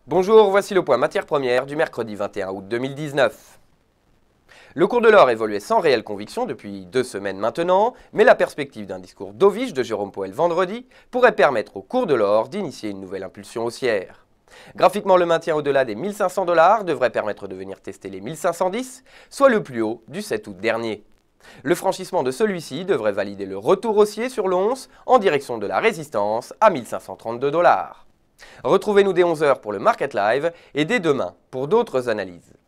Bonjour, voici le point matières premières du mercredi 21 août 2019. Le cours de l'or évoluait sans réelle conviction depuis 2 semaines maintenant, mais la perspective d'un discours dovish de Jérôme Powell vendredi pourrait permettre au cours de l'or d'initier une nouvelle impulsion haussière. Graphiquement, le maintien au-delà des 1500 $ devrait permettre de venir tester les 1510, soit le plus haut du 7 août dernier. Le franchissement de celui-ci devrait valider le retour haussier sur l'once en direction de la résistance à 1532 $. Retrouvez-nous dès 11 h pour le Market Live et dès demain pour d'autres analyses.